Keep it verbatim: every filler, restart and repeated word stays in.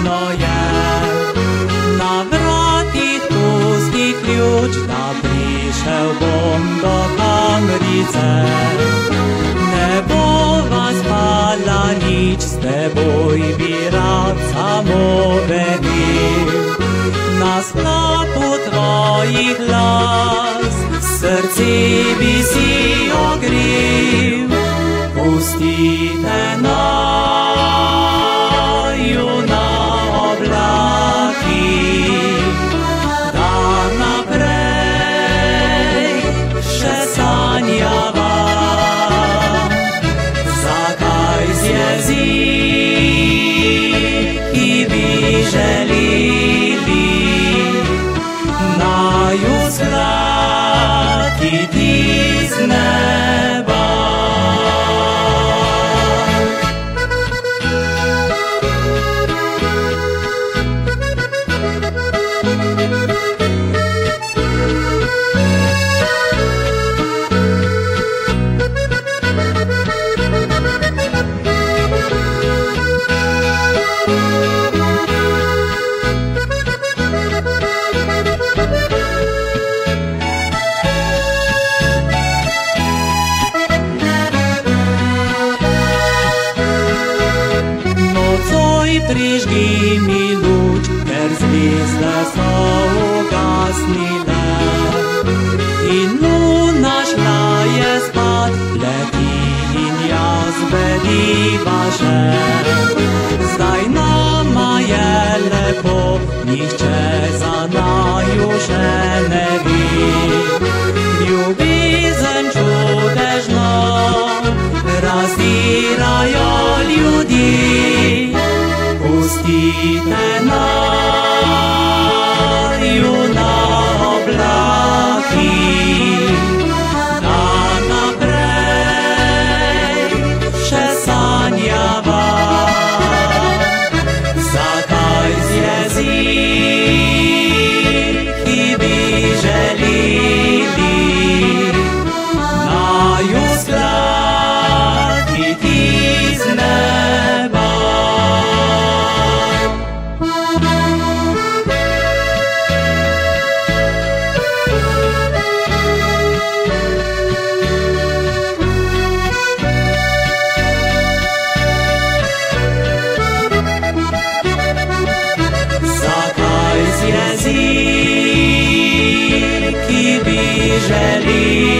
jasno je. Na vratih pusti ključ, da prišel bom do kamrice. Ne bo vas spala nič, s teboj bi rad samo vedel. Na sklopu tvojih las srce bi si ogrel. Pustite naju na oblakih, da naprej še sanjava. Zakaj z jeziki bi želeli naju skratiti z neba? Prižgi mi luč, ker zvezde so ugasnile. In luna šla je spat, leti in jaz bediva že. Zdaj nama je lepo, nihče za naju še ne ve. Ljubezen čudežno razdirajo ljudi. Pustite naju na oblakih, da naprej še sanjava. Zakaj z jeziki bi želeli naju skratiti z neba? Jeziki bi želeli